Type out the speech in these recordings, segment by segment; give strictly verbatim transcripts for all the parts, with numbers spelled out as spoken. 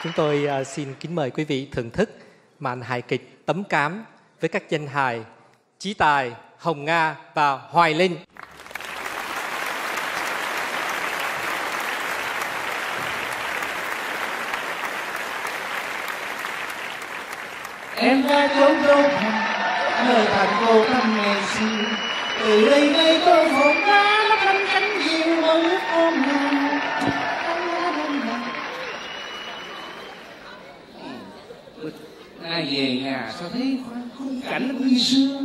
Chúng tôi uh, xin kính mời quý vị thưởng thức màn hài kịch Tấm Cám với các danh hài Chí Tài, Hồng Nga và Hoài Linh. Em đã trốn đâu thành nơi thành cô thăm ngày xưa, từ đây đây tôi hồn đá lấp lánh cánh diều mơ ước ôm nhau. Ai về nhà sao thấy khung cảnh nó như xưa.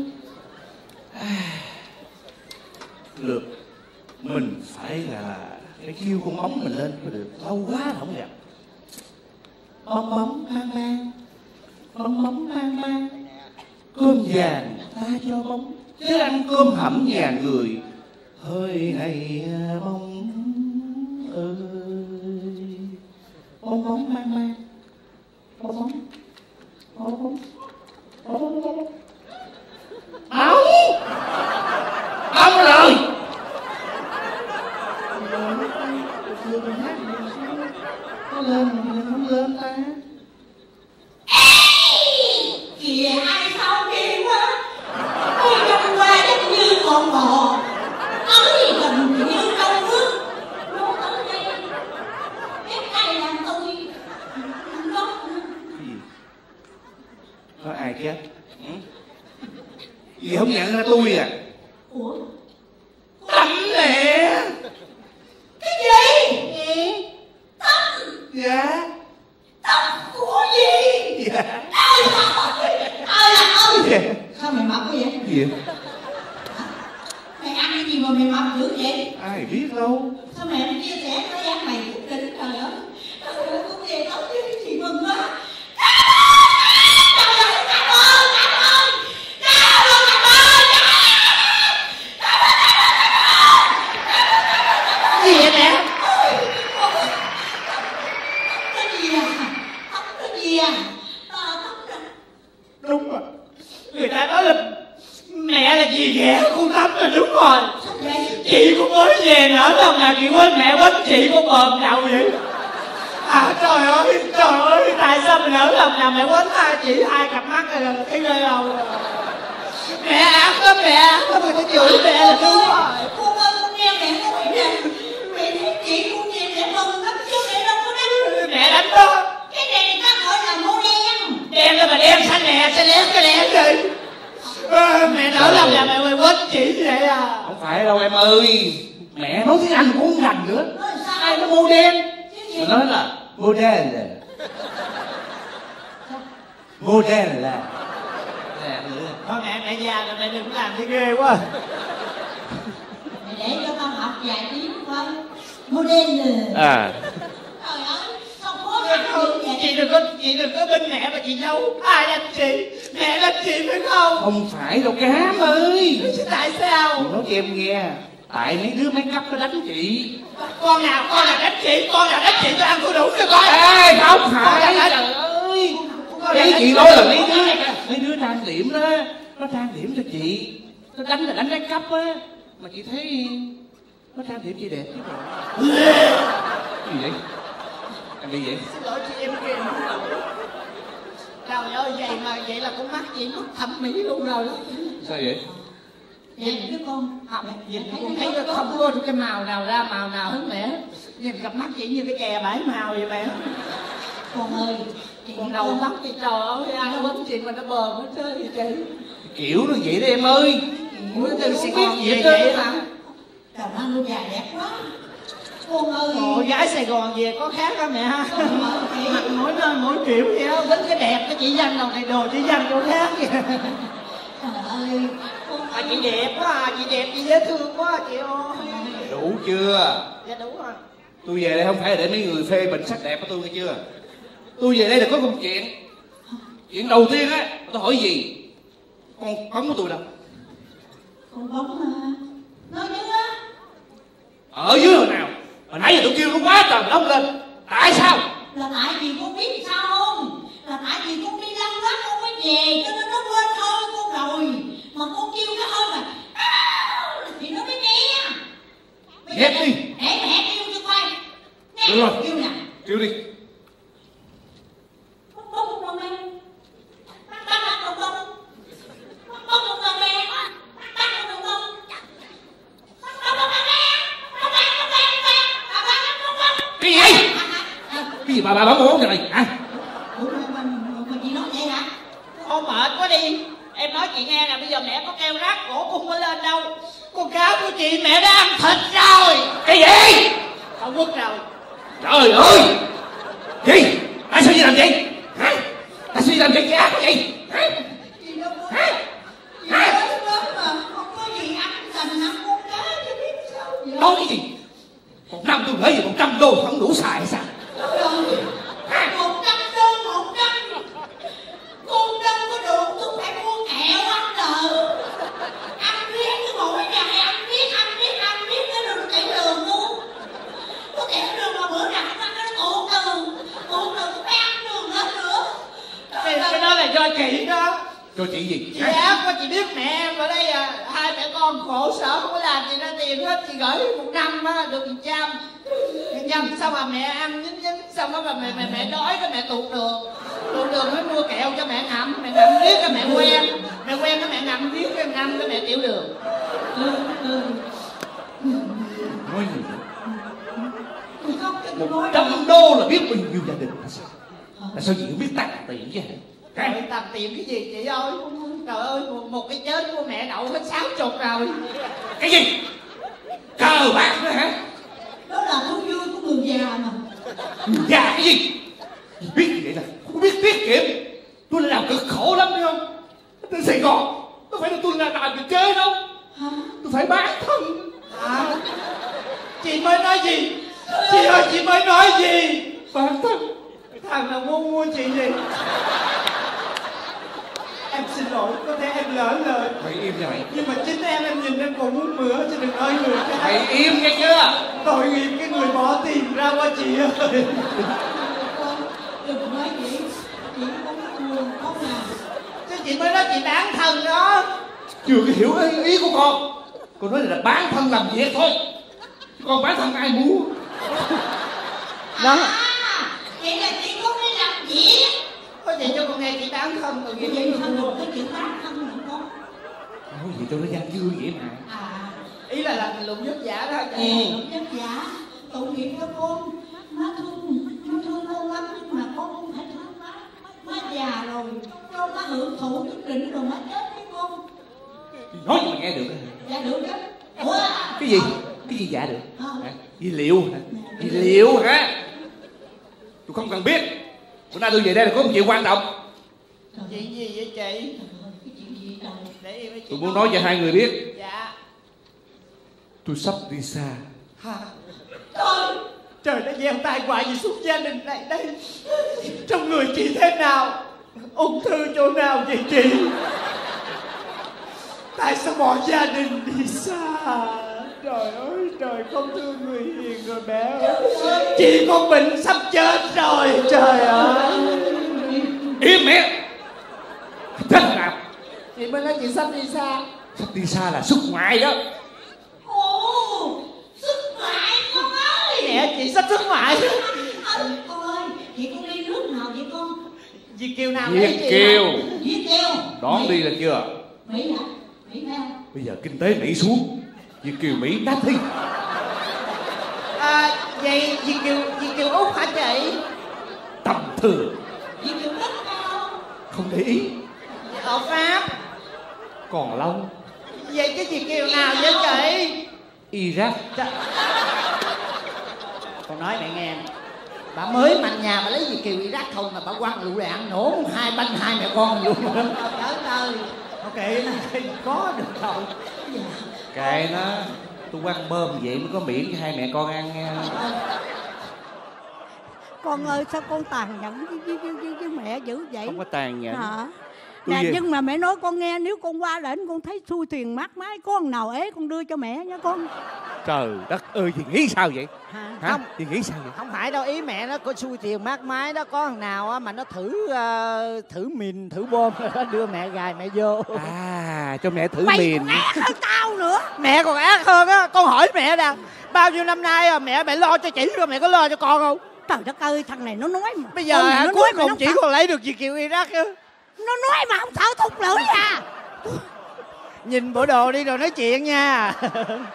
Được, mình phải là phải kêu con bóng mình lên mới được, lâu quá rồi không gặp. Bóng bóng mang mang, bóng bóng mang mang, cơm vàng ta cho bóng, chứ ăn cơm hẩm nhà người. Hơi này bóng ơi, bóng bóng mang mang, bóng bóng, bóng bóng, bóng bóng, áo, áo rồi. Nó lên mà không lên ta. Kìa ai sao kia quá, ôi trong qua giống như con bò, ơi gần như trong nước. Nó tới đây, biết ai làm tôi đó. Có ai chết? Ừ? Gì không nhận ra tôi à? Ủa? Tắm nè. Cái gì? Ừ. Tắm? Dạ. Tắm của gì? Dạ. Ôi trời ơi là ơi. Dạ. Sao mày mập quá vậy? Gì? Mày ăn cái gì mà mày mập dữ vậy? Ai biết đâu. Sao mẹ không chia sẻ với anh mày cũng kinh trời ơi. Trời ơi cũng về đó chứ chị mừng quá. Trời ơi cảm ơn cảm ơn. Cảm ơn cảm ơn. Gì vậy mẹ? Cái gì à? Tóc cái gì à? Đúng rồi. Người ta nói là mẹ là dì ghẻ con Tắm là đúng rồi. Chị cũng mới về nở lòng nào chị quên mẹ quên chị con bờm đầu vậy. À trời ơi, trời ơi, tại sao mình nở lòng nào mẹ quên hai chị hai cặp mắt này là cái nơi đâu. Mẹ ác lắm, mẹ ác lắm, người ta chửi mẹ là đúng rồi. Con ơi con nghe mẹ nói nè. Mẹ thấy chị con về mẹ mừng lắm chứ mẹ đâu có đánh. Mẹ đánh đó. Cái này người ta gọi là mô đen. Đen là mà đen xanh nè, xanh lét cái đen gì. À, mẹ nở lòng là mẹ quên chị vậy à. Không phải đâu em ơi. Mẹ nói tiếng Anh cũng không rành nữa. Ai nó mô đen. Mà nói là mô đen là mô đen là thôi mẹ mẹ già rồi mẹ đừng làm thấy ghê quá. Mẹ để cho con học vài tiếng thôi. Mô đen À. Trời ơi sao khó khăn dữ vậy? Chị đừng có chị đừng có bên mẹ mà chị đâu. Ai đánh chị? Mẹ đánh chị phải không? Không phải đâu Cám ơi. Tại sao? Chị nói cho em nghe. Tại mấy đứa make up nó đánh chị. Con nào con nào đánh chị? Con nào đánh chị tôi ăn tôi đủ cho con. Ê không phải. Trời ơi. Cái chị nói là mấy đứa mấy đứa trang điểm đó. Nó trang điểm cho chị. Nó đánh là đánh make up á. Mà chị thấy nó trang điểm chị đẹp chứ bộ. Gì vậy? Em bị vậy? Xin lỗi chị em kìa. Trời ơi vậy mà vậy là con mắt chị mất thẩm mỹ luôn rồi đó. Sao vậy? Nhìn đứa con học Nhìn con thấy nó không có cái màu nào ra màu nào hết mẹ. Nhìn cặp mắt chị như cái chè bảy màu vậy mẹ. con ơi chị Còn đầu tóc thì trời ơi ai nó quấn chị mà nó bờm hết trơn vậy chị. Kiểu nó vậy đó em ơi. Ủa từ Sài biết Gòn gì về hết vậy trơn. hả? trời ơi nó già đẹp quá. Con ơi Ồ gái Sài Gòn về có khác đó mẹ ha. Mặt mỗi nơi mỗi kiểu vậy đó. Đến cái đẹp cái chị Văn đầu này đồ chị Văn chỗ khác vậy. trời ơi con À, chị đẹp quá à, chị đẹp chị dễ thương quá à, chị ơi. Đủ chưa? Dạ đúng rồi. Tôi về đây không phải để mấy người phê bình sắc đẹp của tôi nghe chưa? Tôi về đây là có công chuyện. Chuyện đầu tiên á, tôi hỏi gì? Con bóng của tôi đâu? con bóng mà nói chứ á. Ở dưới hồi nào? Hồi nãy giờ tôi kêu nó quá trời mà nó không lên. Tại sao? Là tại vì con biết sao không? Là tại vì con đi lăn lắm con mới về cho nên nó quên hơi con rồi. Mà con kêu cái hơi mà thì nó mới nghe. Hét đi. Để mẹ kêu cho coi. Nghe Được rồi. kêu nè. Kêu đi. Cái gì bà bà bấm ổn vậy này hả? Ủa mà, mà, mà chị nói vậy hả? Con mệt quá đi. Em nói chị nghe nè, bây giờ mẹ có kêu rác cổ không có lên đâu. Con cáo của chị mẹ đã ăn thịt rồi. Cái gì? Không quất rồi. Trời ơi! Gì? Tại sao chị làm vậy? Hả? Tại sao chị làm vậy? Cái ác vậy? Hả? Chị đâu có. Chị nói đó mà không có gì ăn thành ăn con cá chứ biết sao vậy? Nói cái gì? Một năm tôi gửi về một trăm đô không đủ xài hay sao? Một trăm đô một trăm. Con đâu có được, tôi phải mua kẹo ăn nợ. Ăn riết cứ mỗi ngày ăn riết ăn riết ăn riết cái đường chạy đường luôn. Có kẹo đường mà bữa nào ăn nó tụt đường, tụt đường tôi phải ăn đường hết nữa. Cái, cái đó là do chị đó. Cho chị gì? Chị ác quá, chị biết mẹ em ở đây à, hai mẹ con khổ sở không có làm gì ra tiền hết. Chị gửi một năm á được một trăm. Nhầm xong mà mẹ ăn nhín nhín, xong đó mà mẹ mẹ mẹ đói cái mẹ tụt đường. Tụt đường mới mua kẹo cho mẹ ngậm, mẹ ngậm riết cái mẹ quen. Mẹ quen cái mẹ ngậm riết cái ngậm cái mẹ tiểu đường. Ừ, ừ. Nói gì vậy? Tôi khóc cho tôi Một nói trăm đô là biết bao nhiêu gia đình là sao? Là sao chị không biết tặng tiền chứ hả? Trời, tầm tiền cái gì chị ơi. Trời ơi, một, một cái chết của mẹ đậu hết sáu chục rồi. Cái gì? Cờ bạc nữa hả? đó là thú vui của người già mà. Già cái gì? Biết gì vậy là không biết tiết kiệm. Tôi là làm cực khổ lắm thấy không? Tới Sài Gòn đâu phải là tôi là làm việc chơi đâu. Hả? Tôi phải bán thân. À, chị mới nói gì? Chị ơi, chị mới nói gì? Bán thân. Thằng nào muốn mua chị gì? Em xin lỗi, có thể em lỡ lời. Mày im nha mày. Nhưng mà chính em, em nhìn em còn muốn mửa chứ đừng nói người khác. Mày im nghe chưa? Tội nghiệp cái người bỏ tiền ra qua chị ơi. Con đừng nói vậy, chị không có buồn không nào. Chứ chị mới nói chị bán thân đó. Chưa có hiểu ý, ý của con. Con nói là bán thân làm việc thôi. Chứ con bán thân ai mua? Đó. À, vậy là chị không đi làm việc. Có vậy cho con nghe chị bán thân rồi. Vậy vậy sao được cái chuyện bán thân hả con? Nói gì cho nó gian dương vậy mà. À, Ý là làm lụng vất vả đó ừ. chị. Vất vả, tội nghiệp cho con. Má thương, má thương con lắm nhưng mà con không thể thương má. Má già rồi, cho má hưởng thụ chút đỉnh rồi má chết với con. Nói gì mà nghe được hả? Dạ được đó. Ủa? Cái gì? Cái gì dạ được? Ờ. Hả? Gì liệu hả? Gì liệu hả? Tôi không cần biết. Bữa nay tôi về đây là có một chuyện quan trọng. Chuyện gì vậy chị? Trời ơi, cái chuyện gì trời? Để em với chị Tôi muốn nói cho hai người biết. Dạ. Tôi sắp đi xa. Hả? Trời! Trời đã gieo tai họa gì suốt gia đình này đây. Trong người chị thế nào? Ung thư chỗ nào vậy chị? Tại sao bỏ gia đình đi xa? Trời ơi trời, không thương người hiền rồi bé ơi. Chị con bệnh sắp chết rồi. Trời ơi. Im miệng. Thế nào? Chị mới nói chị sắp đi xa. Sắp đi xa là xuất ngoại đó. Ồ! Sức ngoại con ơi! Mẹ chị sắp xuất ngoại. Ơi, con ơi, chị con đi nước nào vậy con? Việt kiều nào Việt đấy chị kiều. hả? Việt kiều. Đón đi là chưa? Mỹ hả? Mỹ theo. Bây giờ kinh tế Mỹ xuống, Việt kiều Mỹ nát thi. À, vậy Việt kiều, Việt kiều Úc hả chị? Tầm thường. Việt kiều đất cao. Không để ý. Ở Pháp. Còn lâu. Vậy cái Việt kiều nào vậy chị? Iraq. Trời. Con nói mẹ nghe, bà mới mạnh nhà bà lấy Việt kiều Iraq thôi mà bà quăng lựu đạn nổ hai banh hai mẹ con luôn. Trời ơi. Ok, có được rồi. Kệ nó. Tôi quăng bơm vậy mới có miễn cho hai mẹ con ăn nghe. Con ơi sao con tàn nhẫn với, với, với, với, với mẹ dữ vậy? Không có tàn nhẫn. Hả? Tôi Nè về- nhưng mà mẹ nói con nghe, nếu con qua đến con thấy xui thuyền mát mái, có con nào ế con đưa cho mẹ nha con. Trời đất ơi, thì nghĩ sao vậy? Hả? Hả? Không. Thì nghĩ sao vậy? Không phải đâu, ý mẹ nó có xui tiền mát mái đó, có thằng nào á mà nó thử uh, thử mìn thử bom nó đưa mẹ gài mẹ vô. À, cho mẹ thử Mày miền. còn ác hơn tao nữa. Mẹ còn ác hơn á. Con hỏi mẹ nè, bao nhiêu năm nay à, mẹ mẹ lo cho chị rồi mẹ có lo cho con không? Trời đất ơi, thằng này nó nói mà. Bây giờ Con này hả, nó cuối nói mà cùng nó chỉ sợ- còn lấy được Việt kiều Iraq á. Nó nói mà không sợ thục lưỡi à. Nhìn bộ đồ đi rồi nói chuyện nha.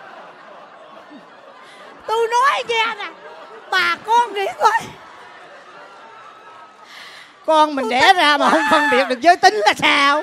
Tôi nói nghe nè, bà con nghĩ coi, Con mình đẻ ra mà không phân biệt được giới tính là sao?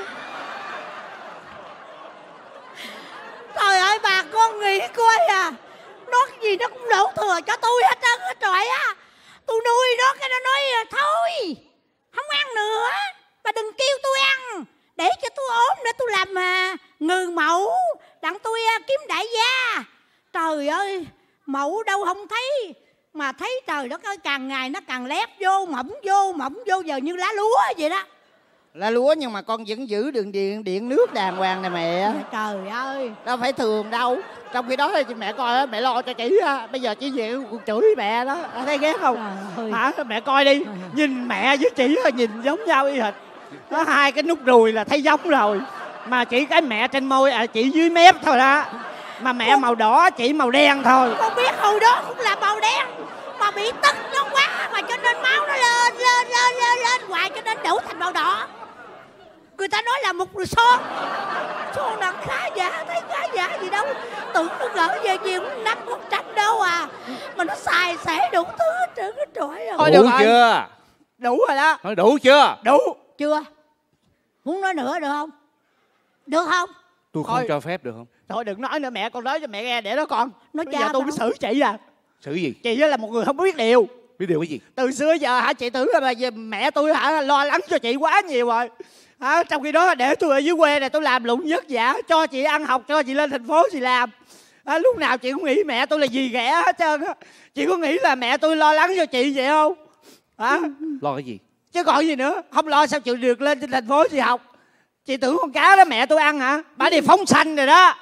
Trời ơi bà, con nghĩ coi à, nó cái gì nó cũng đổ thừa cho tôi hết trơn hết trọi á. Tôi nuôi nó cái nó nói thôi không ăn nữa, bà đừng kêu tôi ăn, để cho tôi ốm để tôi làm mà ngừ mẫu đặng tôi kiếm đại gia. Trời ơi, mẫu đâu không thấy, mà thấy trời đất ơi, càng ngày nó càng lép vô, mỏng vô, mỏng vô, giờ như lá lúa vậy đó. Lá lúa nhưng mà con vẫn giữ đường điện điện nước đàng hoàng nè mẹ. Trời ơi, đâu phải thường đâu. Trong khi đó thì mẹ coi mẹ lo cho chị á, bây giờ chị về chửi mẹ đó, thấy ghét không? Hả? Mẹ coi đi, nhìn mẹ với chị nhìn giống nhau y hệt. Có hai cái nút ruồi là thấy giống rồi, mà chỉ cái mẹ trên môi à, chị dưới mép thôi đó. Mà mẹ màu đỏ, chị màu đen thôi. Con biết hồi đó cũng là màu đen, mà bị tức nó quá mà cho nên máu nó lên lên lên lên lên hoài cho nên đổ thành màu đỏ. Người ta nói là một son, son nặng khá giả, thấy khá giả gì đâu. Tưởng nó gỡ về gì cũng nắp con tranh đâu à, mà nó xài xẻ đủ thứ hết trơn hết trọi à. Đủ chưa? Đủ rồi đó. Nói đủ chưa? Đủ. Chưa? Muốn nói nữa được không? Được không? Tôi không Thôi. cho phép được không? Thôi đừng nói nữa, mẹ con nói cho mẹ nghe để đó con. Nói Bây cha giờ tôi mới tao. xử chị à. Xử gì? Chị là một người không biết điều. Biết điều cái gì? Từ xưa giờ hả chị tưởng là về mẹ tôi hả lo lắng cho chị quá nhiều rồi. Hả, trong khi đó để tôi ở dưới quê này tôi làm lụng vất vả cho chị ăn học, cho chị lên thành phố chị làm. À, lúc nào chị cũng nghĩ mẹ tôi là gì ghẻ hết trơn á. Chị có nghĩ là mẹ tôi lo lắng cho chị vậy không? Hả? Lo cái gì? Chứ còn gì nữa, không lo sao chịu được lên trên thành phố chị học. Chị tưởng con cá đó mẹ tôi ăn hả? Bà đi phóng sanh rồi đó.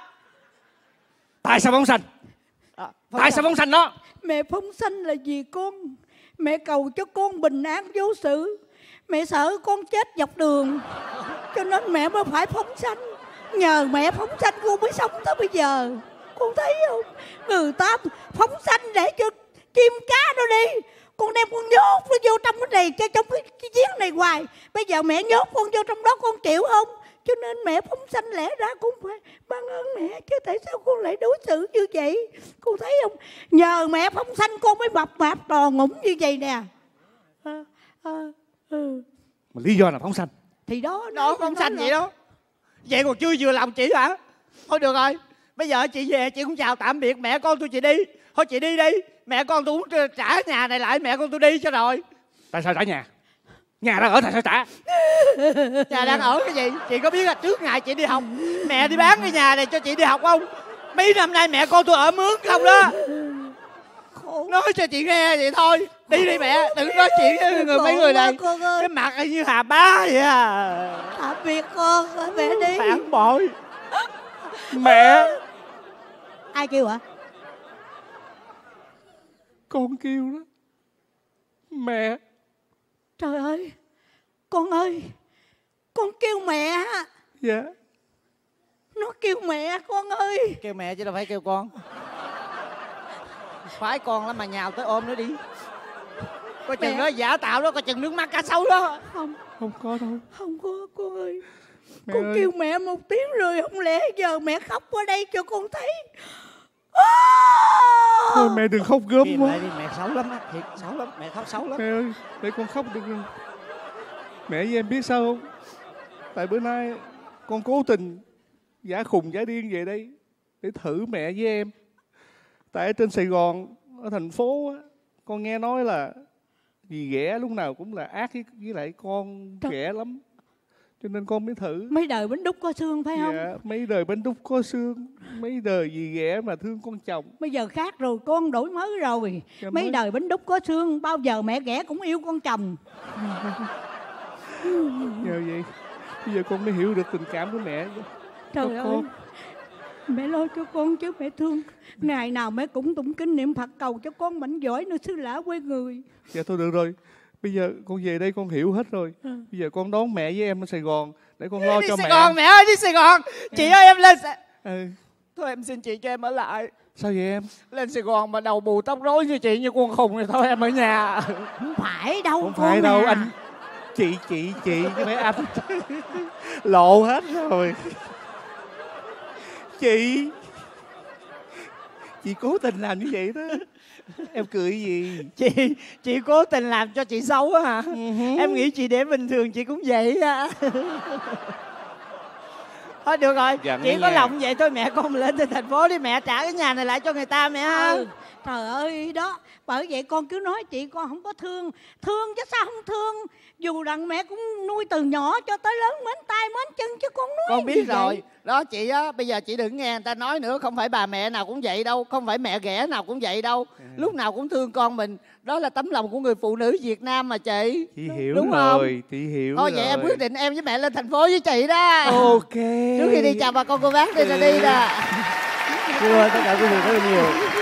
Tại sao phóng sanh? À, Tại sao phóng sanh đó? Mẹ phóng sanh là vì con, mẹ cầu cho con bình an vô sự. Mẹ sợ con chết dọc đường, cho nên mẹ mới phải phóng sanh. Nhờ mẹ phóng sanh con mới sống tới bây giờ. Con thấy không? Người ta phóng sanh để cho chim cá nó đi, con đem con nhốt nó vô trong cái này, cho trong cái, cái giếng này hoài. Bây giờ mẹ nhốt con vô trong đó, con chịu không? Cho nên mẹ phóng sanh lẽ ra cũng phải ban ơn mẹ, chứ tại sao con lại đối xử như vậy? Con thấy không? Nhờ mẹ phóng sanh con mới mập mạp tròn ngủng như vậy nè. À, à, ừ. Mà lý do là phóng sanh. Thì đó, Nó phóng sanh vậy đó. Vậy còn chưa vừa lòng chị hả? Thôi được rồi, bây giờ chị về chị cũng chào tạm biệt mẹ con tôi, chị đi. Thôi chị đi đi, mẹ con tôi cũng trả nhà này lại, mẹ con tôi đi cho rồi. Tại sao trả nhà? Nhà đang ở tại sao trả? Nhà đang ở cái gì? Chị có biết là trước ngày chị đi học mẹ đi bán cái nhà này cho chị đi học không? Mấy năm nay mẹ con tôi ở mướn không đó. Nói cho chị nghe vậy thôi. Đi đi mẹ, đừng nói chuyện với người mấy người này. Cái mặt như hà bá vậy à. Tạm biệt con, mẹ đi. Phản bội. Mẹ! Ai kêu hả? Con kêu đó. Mẹ! Trời ơi, con ơi, con kêu mẹ. Dạ. Nó kêu mẹ con ơi. Kêu mẹ chứ đâu phải kêu con. Khoái con lắm mà nhào tới ôm nó đi. Coi chừng nó giả tạo đó, coi chừng nước mắt cá sấu đó. Không, Không có đâu. không có con ơi. Mẹ Con ơi. kêu mẹ một tiếng rồi, không lẽ giờ mẹ khóc ở đây cho con thấy? Thôi mẹ đừng khóc gớm Kìm quá. lại đi, mẹ xấu lắm á, thiệt xấu lắm, mẹ khóc xấu lắm. Mẹ ơi, để con khóc được rồi. Mẹ với em biết sao không? Tại bữa nay con cố tình giả khùng giả điên về đây để thử mẹ với em. Tại ở trên Sài Gòn, ở thành phố á, con nghe nói là dì ghẻ lúc nào cũng là ác với, với lại con ghẻ lắm. Cho nên con mới thử. Mấy đời bánh đúc có xương phải không? Dạ, mấy đời bánh đúc có xương. Mấy đời dì ghẻ mà thương con chồng. Bây giờ khác rồi, con đổi mới rồi. Dạ, Mấy mới. đời bánh đúc có xương, bao giờ mẹ ghẻ cũng yêu con chồng. Nhờ vậy, bây giờ con mới hiểu được tình cảm của mẹ. Trời Cho ơi, con. mẹ lo cho con chứ mẹ thương. Ngày nào mẹ cũng tụng kinh niệm Phật cầu cho con mạnh giỏi nơi xứ lạ quê người. Dạ thôi được rồi. Bây giờ con về đây con hiểu hết rồi. Ừ. Bây giờ con đón mẹ với em ở Sài Gòn để con lo Đi cho Sài mẹ. Gòn mẹ ơi, đi Sài Gòn. Chị ơi em lên Sài... Ừ. Thôi em xin chị cho em ở lại. Sao vậy em? Lên Sài Gòn mà đầu bù tóc rối như chị như con khùng thì thôi em ở nhà. Không phải đâu Không con phải đâu à. anh. Chị, chị, chị chứ phải anh. Lộ hết rồi. Chị. Chị cố tình làm như vậy đó. Em cười gì? Chị chị cố tình làm cho chị xấu á hả? Uh-huh. Em nghĩ chị để bình thường chị cũng vậy á. Thôi được rồi, Dặn chị có nha. lòng vậy thôi mẹ con mình lên trên thành phố đi, mẹ trả cái nhà này lại cho người ta mẹ ha. Ừ. Trời ơi đó, bởi vậy con cứ nói chị con không có thương. Thương chứ sao không thương. Dù rằng mẹ cũng nuôi từ nhỏ cho tới lớn, mến tay mến chân chứ con nói Con gì biết rồi. vậy? Đó chị á, bây giờ chị đừng nghe người ta nói nữa. Không phải bà mẹ nào cũng vậy đâu. Không phải mẹ ghẻ nào cũng vậy đâu. À. Lúc nào cũng thương con mình. Đó là tấm lòng của người phụ nữ Việt Nam mà chị. Chị hiểu đúng rồi, không? chị hiểu Thôi rồi. vậy em quyết định em với mẹ lên thành phố với chị đó. Ok. Trước khi đi chào bà con cô bác đi là đi nè. Cô ơi, tất cả quý vị rất là nhiều.